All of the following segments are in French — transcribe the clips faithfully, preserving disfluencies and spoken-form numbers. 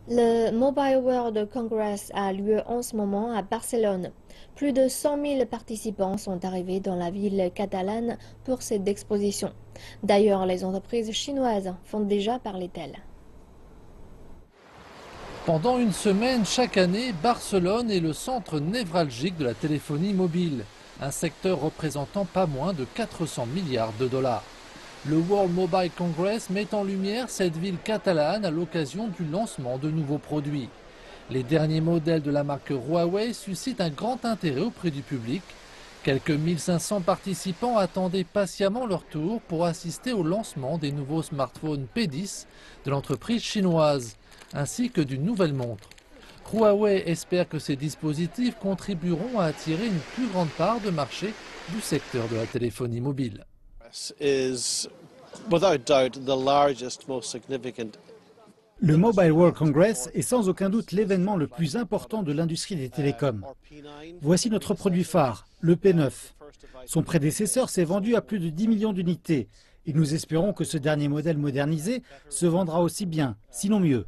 Le Mobile World Congress a lieu en ce moment à Barcelone. Plus de cent mille participants sont arrivés dans la ville catalane pour cette exposition. D'ailleurs, les entreprises chinoises font déjà parler d'elles. Pendant une semaine chaque année, Barcelone est le centre névralgique de la téléphonie mobile, un secteur représentant pas moins de quatre cents milliards de dollars. Le World Mobile Congress met en lumière cette ville catalane à l'occasion du lancement de nouveaux produits. Les derniers modèles de la marque Huawei suscitent un grand intérêt auprès du public. Quelques mille cinq cents participants attendaient patiemment leur tour pour assister au lancement des nouveaux smartphones P dix de l'entreprise chinoise, ainsi que d'une nouvelle montre. Huawei espère que ces dispositifs contribueront à attirer une plus grande part de marché du secteur de la téléphonie mobile. Le Mobile World Congress est sans aucun doute l'événement le plus important de l'industrie des télécoms. Voici notre produit phare, le P neuf. Son prédécesseur s'est vendu à plus de dix millions d'unités et nous espérons que ce dernier modèle modernisé se vendra aussi bien, sinon mieux.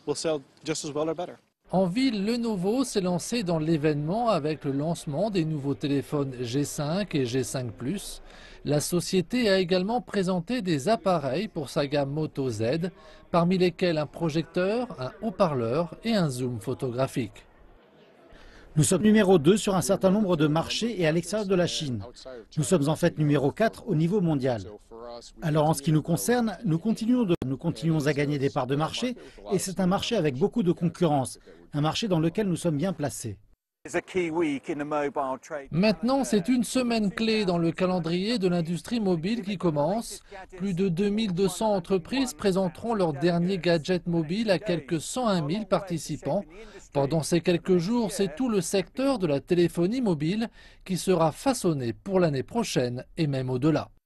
En ville, Lenovo s'est lancé dans l'événement avec le lancement des nouveaux téléphones G cinq et G cinq plus. La société a également présenté des appareils pour sa gamme Moto Z, parmi lesquels un projecteur, un haut-parleur et un zoom photographique. Nous sommes numéro deux sur un certain nombre de marchés et à l'extérieur de la Chine. Nous sommes en fait numéro quatre au niveau mondial. Alors en ce qui nous concerne, nous continuons, de, nous continuons à gagner des parts de marché et c'est un marché avec beaucoup de concurrence, un marché dans lequel nous sommes bien placés. Maintenant, c'est une semaine clé dans le calendrier de l'industrie mobile qui commence. Plus de deux mille deux cents entreprises présenteront leurs derniers gadgets mobiles à quelques cent un mille participants. Pendant ces quelques jours, c'est tout le secteur de la téléphonie mobile qui sera façonné pour l'année prochaine et même au-delà.